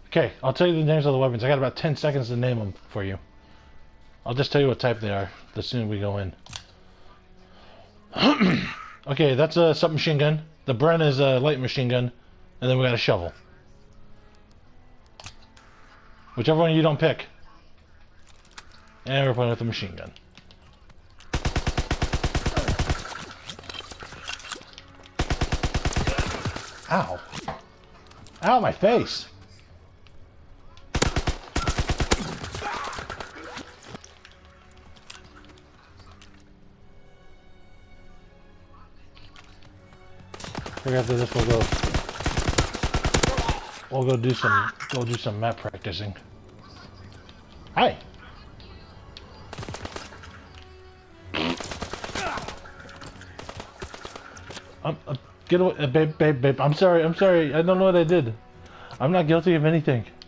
Okay, I'll tell you the names of the weapons. I got about 10 seconds to name them for you. I'll just tell you what type they are the sooner we go in. Okay, that's a submachine gun. The Bren is a light machine gun. And then we got a shovel. Whichever one you don't pick. And we're playing with the machine gun. Ow. Ow, my face. Right after this we'll go do some map practicing. Hi. Get away, babe. I'm sorry. I don't know what I did. I'm not guilty of anything.